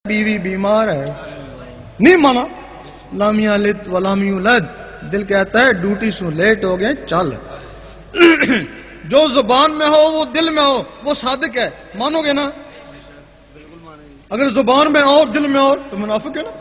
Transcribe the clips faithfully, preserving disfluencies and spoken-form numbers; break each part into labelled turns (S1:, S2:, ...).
S1: بیوی بیمار ہے، نہیں مانا لام یلد ولم یولد، دل کہتا ہے ڈیوٹی سے لیٹ ہو گئے چل۔ جو زبان میں ہو وہ دل میں ہو وہ صادق ہے، مانو گے نا؟ اگر زبان میں اور دل میں اور تو منافق ہے نا۔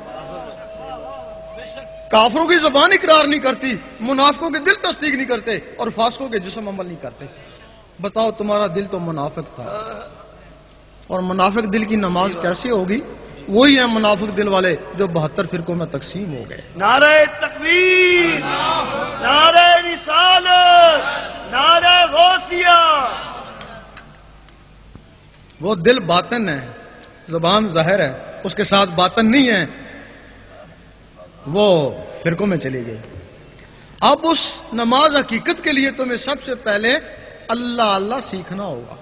S1: کافروں کی زبان اقرار نہیں کرتی، منافقوں کے دل تصدیق نہیں کرتے، اور فاسقوں کے جسم عمل نہیں کرتے۔ بتاؤ تمہارا دل تو منافق تھا، اور منافق دل کی نماز کیسے ہوگی؟ وہی ہیں منافق دل والے جو بہتر فرقوں میں تقسیم ہو گئے۔
S2: نعرہ تکبیر، نعرہ رسالت، نعرہ غوثیہ۔
S1: وہ دل باطن ہے، زبان ظاہر ہے، اس کے ساتھ باطن نہیں ہے، وہ فرقوں میں چلی گئی۔ اب اس نماز حقیقت کے لیے تمہیں سب سے پہلے اللہ اللہ سیکھنا ہوگا،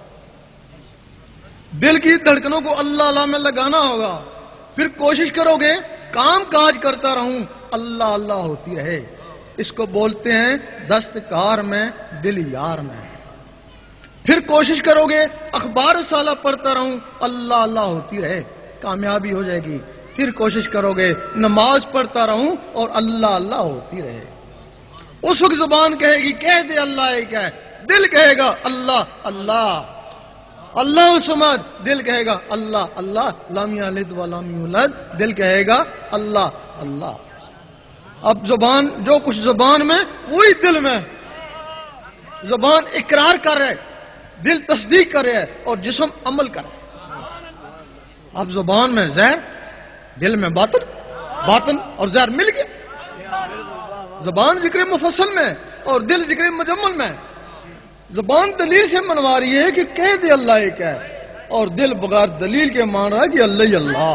S1: دل کی دھڑکنوں کو اللہ اللہ میں لگانا ہوگا، پھر کوشش کرو گے کام کاج کرتا رہوں اللہ اللہ ہوتی رہے۔ اس کو بولتے ہیں دستکار میں دل یار میں۔ پھر کوشش کرو گے اخبار سالہ پڑھتا رہوں اللہ اللہ ہوتی رہے، کامیابی ہو جائے گی۔ پھر کوشش کرو گے نماز پڑھتا رہوں اور اللہ اللہ ہوتی رہے۔ اس وقت زبان کہے گی کہہ دے اللہ ایک ہے، دل کہے گا اللہ اللہ اللہ الصمد، دل کہے گا اللہ اللہ لم یلد ولم یولد، دل کہے گا اللہ اللہ۔ اب زبان جو کچھ زبان میں وہی دل میں، زبان اقرار کر رہے، دل تصدیق کر رہے ہے، اور جسم عمل کر رہے۔ اب زبان میں زہر، دل میں باطن، باطن اور زہر مل گیا۔ زبان ذکر مفصل میں اور دل ذکر مجمل میں۔ زبان دلیل سے منوا رہی ہے کہ کہہ دے اللہ ایک ہے، اور دل بغیر دلیل کے مان رہا ہے کہ اللہ ہی اللہ۔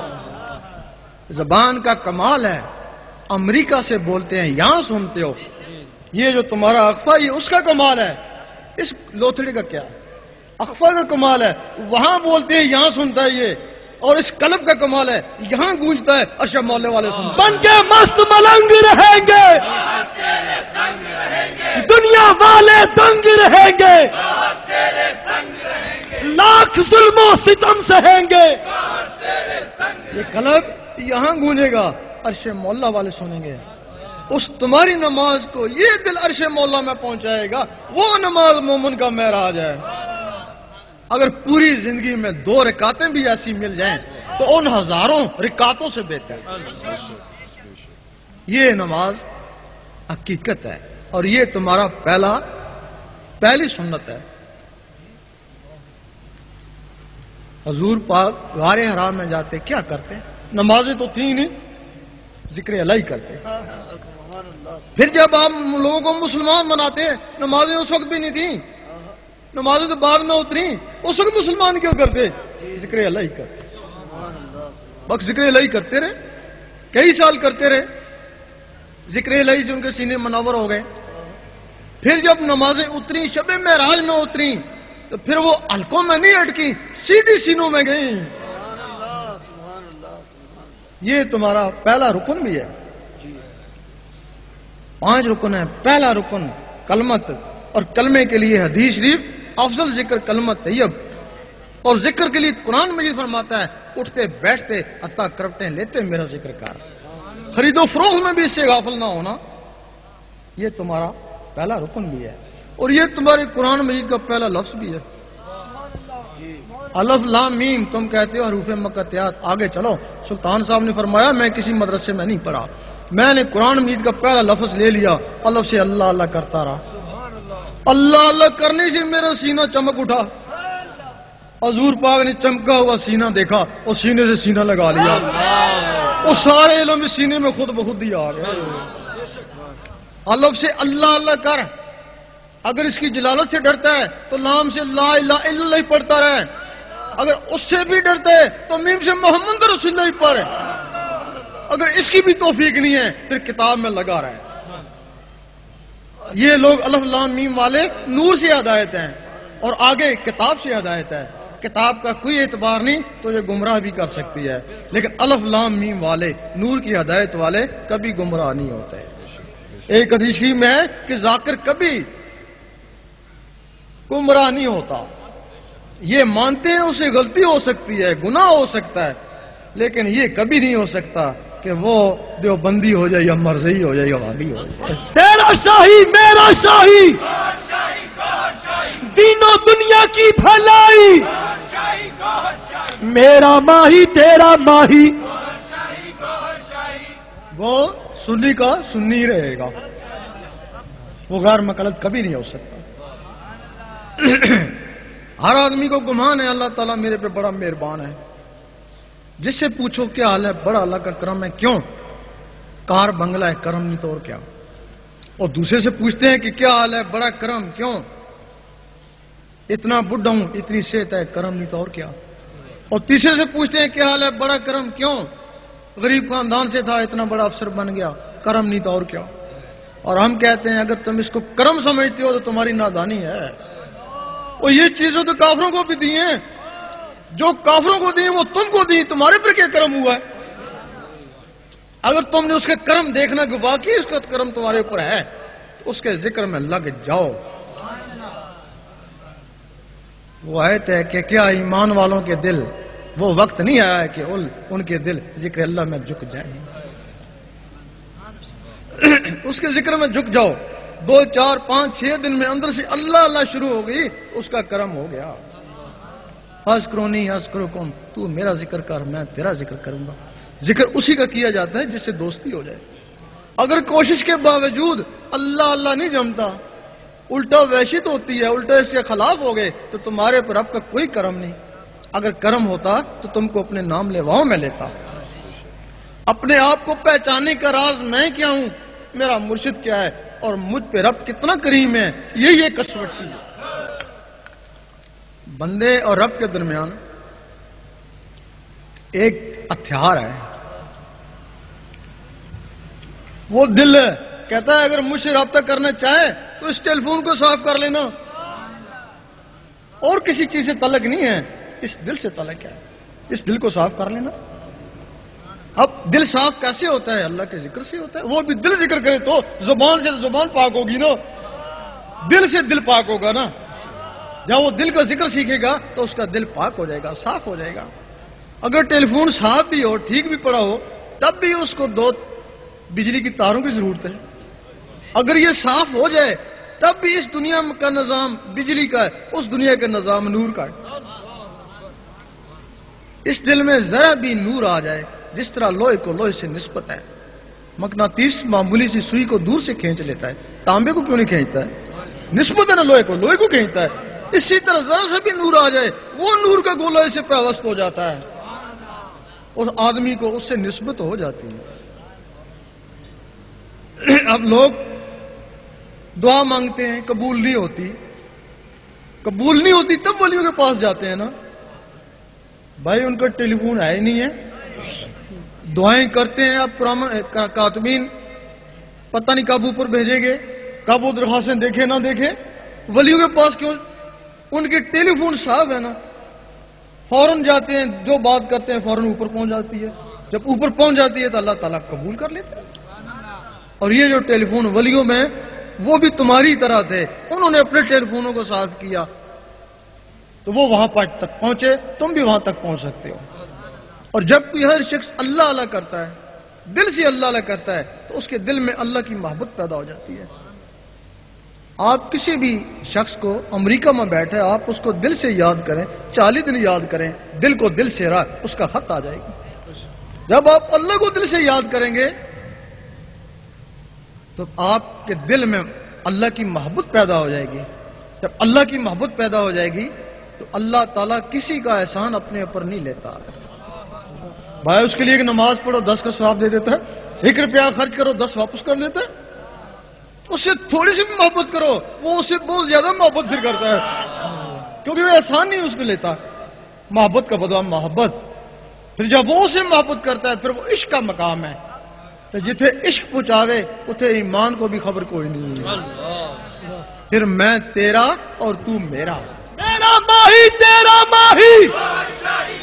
S1: زبان کا کمال ہے، امریکہ سے بولتے ہیں یہاں سنتے ہو، یہ جو تمہارا اخفا یہ اس کا کمال ہے، اس لوتھڑے کا کیا؟ اخفا کا کمال ہے، وہاں بولتے ہیں یہاں سنتا ہے یہ، اور اس قلب کا کمال ہے، یہاں گونجتا ہے ارشد مولے والے سنتے
S2: بن کے مست ملنگ رہیں گے، دنیا والے دنگ رہیں گے، لاکھ ظلم و ستم سہیں گے۔
S1: یہ قلب یہاں گونجے گا، عرش مولا والے سنیں گے۔ اس تمہاری نماز کو یہ دل عرش مولا میں پہنچائے گا، وہ نماز مومن کا معراج ہے۔ اگر پوری زندگی میں دو رکعتیں بھی ایسی مل جائیں تو ان ہزاروں رکعتوں سے بہتر۔ یہ نماز حقیقت ہے، اور یہ تمہارا پہلا پہلی سنت ہے۔ حضور پاک غار حرام میں جاتے کیا کرتے؟ نمازیں تو تھیں نہیں، ذکر الہی کرتے۔ پھر جب آپ لوگوں کو مسلمان بناتے ہیں، نمازیں اس وقت بھی نہیں تھیں، نمازیں تو بعد میں اتری، اس وقت مسلمان کیوں کرتے؟ ذکر الہی کرتے۔ بس ذکر الہی کرتے رہے، کئی سال کرتے رہے، ذکر الہی سے ان کے سینے منور ہو گئے۔ پھر جب نمازیں اتری، شب معراج میں اتری، تو پھر وہ حلقوں میں نہیں اٹکی، سیدھی سینوں میں گئیں۔ یہ تمہارا پہلا رکن بھی ہے، پانچ رکن ہے۔ پہلا رکن کلمت، اور کلمے کے لیے حدیث شریف افضل ذکر کلمت طیب، اور ذکر کے لیے قرآن مجید فرماتا ہے اٹھتے بیٹھتے عطا کرتے لیتے میرا ذکر کر۔ خرید و فروخت میں بھی اس سے غافل نہ ہونا، یہ تمہارا پہلا رکن بھی ہے، اور یہ تمہارے قرآن مجید کا پہلا لفظ بھی ہے۔ الف لام میم تم کہتے ہو حروف مقطعات، آگے چلو۔ سلطان صاحب نے فرمایا میں کسی مدرسے میں نہیں پڑھا، میں نے قرآن مجید کا پہلا لفظ لے لیا، الف سے اللہ اللہ کرتا رہا، اللہ اللہ کرنے سے میرا سینہ چمک اٹھا۔ حضور پاک نے چمکا ہوا سینہ دیکھا اور سینے سے سینہ لگا لیا، وہ سارے علم سینے میں خود بخود ہی آ گئے۔ الف سے اللہ اللہ کر، اگر اس کی جلالت سے ڈرتا ہے تو لام سے لا الہ الا اللہ ہی پڑھتا رہے، اگر اس سے بھی ڈرتا ہے تو میم سے محمد رسول اللہ ہی پڑھے، اگر اس کی بھی توفیق نہیں ہے پھر کتاب میں لگا رہے۔ یہ لوگ الف لام میم والے نور سے ہدایت ہیں، اور آگے کتاب سے ہدایت ہے۔ کتاب کا کوئی اعتبار نہیں تو یہ گمراہ بھی کر سکتی ہے، لیکن الف لام میم والے نور کی ہدایت والے کبھی گمراہ نہیں ہوتے۔ ایک حدیث میں ہے کہ ذاکر کبھی گمراہ نہیں ہوتا، یہ مانتے ہیں اسے غلطی ہو سکتی ہے، گناہ ہو سکتا ہے، لیکن یہ کبھی نہیں ہو سکتا کہ وہ دیوبندی ہو جائے یا مرزئی ہو جائے یا وہابی ہو جائے.
S2: تیرا شاہی میرا شاہی، دینوں دنیا کی بھلائی، میرا ماہی تیرا ماہی.
S1: وہ سنی کا سنی رہے گا، وہ غیر مقلد کبھی نہیں ہو سکتا. ہر آدمی کو گمان ہے اللہ تعالیٰ میرے پہ بڑا مہربان ہے. جس سے پوچھو کیا حال ہے، بڑا اللہ کا کرم ہے. کیوں؟ کار بنگلہ ہے، کرم نہیں تو اور کیا. اور دوسرے سے پوچھتے ہیں کہ کیا حال ہے، بڑا کرم. کیوں؟ اتنا بڈھا ہوں، اتنی صحت ہے، کرم نہیں تو اور کیا. اور تیسرے سے پوچھتے ہیں کیا حال ہے، بڑا کرم. کیوں؟ غریب خاندان سے تھا، اتنا بڑا افسر بن گیا، کرم نہیں تو اور کیا. اور ہم کہتے ہیں اگر تم اس کو کرم سمجھتے ہو تو تمہاری نادانی ہے. اور یہ چیزیں تو کافروں کو بھی دی ہیں، جو کافروں کو دی وہ تم کو دی، تمہارے پر کیا کرم ہوا ہے؟ اگر تم نے اس کے کرم دیکھنا کہ واقعی اس کا کرم تمہارے اوپر ہے تو اس کے ذکر میں لگ جاؤ. وہ آیت ہے کہ کیا ایمان والوں کے دل وہ وقت نہیں آیا ہے کہ ان کے دل ذکر اللہ میں جھک جائیں. اس کے ذکر میں جھک جاؤ. دو چار پانچ چھ دن میں اندر سے اللہ اللہ شروع ہو گئی، اس کا کرم ہو گیا. اذکرونی اذکرکم، تو میرا ذکر کر میں تیرا ذکر کروں گا. ذکر اسی کا کیا جاتا ہے جس سے دوستی ہو جائے. اگر کوشش کے باوجود اللہ اللہ نہیں جمتا، الٹا وحشت ہوتی ہے، الٹا اس کے خلاف ہو گئے، تو تمہارے پر اب کا کوئی کرم نہیں. اگر کرم ہوتا تو تم کو اپنے نام لیواؤں میں لیتا. اپنے آپ کو پہچاننے کا راز میں کیا ہوں، میرا مرشد کیا ہے، اور مجھ پہ رب کتنا کریم ہے، یہی یہ کسوٹی ہے. بندے اور رب کے درمیان ایک ہتھیار ہے، وہ دل ہے. کہتا ہے اگر مجھ سے رابطہ کرنا چاہے تو اس ٹیلی فون کو صاف کر لینا. اور کسی چیز سے تعلق نہیں ہے، اس دل سے تعلق ہے. اس دل کو صاف کر لینا. اب دل صاف کیسے ہوتا ہے؟ اللہ کے ذکر سے ہوتا ہے. وہ بھی دل ذکر کرے تو زبان سے زبان پاک ہوگی نا، دل سے دل پاک ہوگا نا. جب وہ دل کا ذکر سیکھے گا تو اس کا دل پاک ہو جائے گا، صاف ہو جائے گا. اگر ٹیلی فون صاف بھی ہو، ٹھیک بھی پڑا ہو، تب بھی اس کو دو بجلی کی تاروں کی ضرورت ہے. اگر یہ صاف ہو جائے تب بھی اس دنیا کا نظام بجلی کا ہے، اس دنیا کا نظام نور کا ہے. اس دل میں ذرا بھی نور آ جائے، جس طرح لوہے کو لوہے سے نسبت ہے. مقناطیس معمولی سی سوئی کو دور سے کھینچ لیتا ہے، تانبے کو کیوں نہیں کھینچتا ہے؟ نسبت ہے نا لوہے کو، لوہے کو کھینچتا ہے. اسی طرح ذرا سا بھی نور آ جائے، وہ نور کا گولہ سے پیوست ہو جاتا ہے، اور آدمی کو اس سے نسبت ہو جاتی ہے. اب لوگ دعا مانگتے ہیں، قبول نہیں ہوتی. قبول نہیں ہوتی تب ولیوں کے پاس جاتے ہیں نا. بھائی ان کا ٹیلی فون ہے ہی نہیں ہے. دعائیں کرتے ہیں اب کاتبین پتہ نہیں کب اوپر بھیجیں گے، کب وہ درخواستیں دیکھے نہ دیکھے. ولیوں کے پاس کیوں؟ ان کے ٹیلی فون صاف ہے نا، فوراً جاتے ہیں، جو بات کرتے ہیں فوراً اوپر پہنچ جاتی ہے. جب اوپر پہنچ جاتی ہے تو اللہ تعالیٰ قبول کر لیتے ہیں. اور یہ جو ٹیلی فون ولیوں میں، وہ بھی تمہاری طرح تھے، انہوں نے اپنے ٹیلی فونوں کو صاف کیا تو وہ وہاں تک پہنچے، تم بھی وہاں تک پہنچ سکتے ہو. اور جب کوئی ہر شخص اللہ اللہ کرتا ہے، دل سے اللہ اللہ کرتا ہے، تو اس کے دل میں اللہ کی محبت پیدا ہو جاتی ہے. آپ کسی بھی شخص کو امریکہ میں بیٹھے، آپ اس کو دل سے یاد کریں، چالیس دن یاد کریں، دل کو دل سے راہ اس کا خط آ جائے گی. جب آپ اللہ کو دل سے یاد کریں گے تو آپ کے دل میں اللہ کی محبت پیدا ہو جائے گی. جب اللہ کی محبت پیدا ہو جائے گی تو اللہ تعالیٰ کسی کا احسان اپنے اوپر نہیں لیتا. بھائی اس کے لیے ایک نماز پڑھو، دس کا ثواب دے دیتا ہے. ایک روپیہ خرچ کرو، دس واپس کر لیتا ہے. اس سے تھوڑی سی بھی محبت کرو، وہ اس سے بہت زیادہ محبت پھر کرتا ہے، کیونکہ وہ احسان نہیں اس کو لیتا. محبت کا بدلہ محبت. پھر جب وہ اسے محبت کرتا ہے پھر وہ عشق کا مقام ہے. تو جتھے عشق پہنچاوے اتھے ایمان کو بھی خبر کوئی نہیں ہے. پھر میں تیرا اور تو میرا،
S2: میرا ماہی تیرا ماہی.